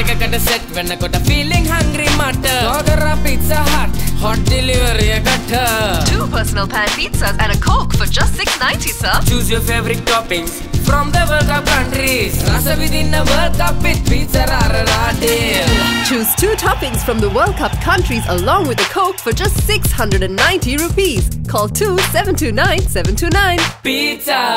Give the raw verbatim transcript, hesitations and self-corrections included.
got a set when I got a feeling hungry matter. Dogger Pizza Hut, hot delivery I got her. Two personal pan pizzas and a Coke for just six ninety, sir. Choose your favorite toppings from the World Cup countries. Rasa within the World Cup with pizza rara deal. Choose two toppings from the World Cup countries along with a Coke for just six hundred ninety rupees. Call two seven two nine seven two nine. Pizza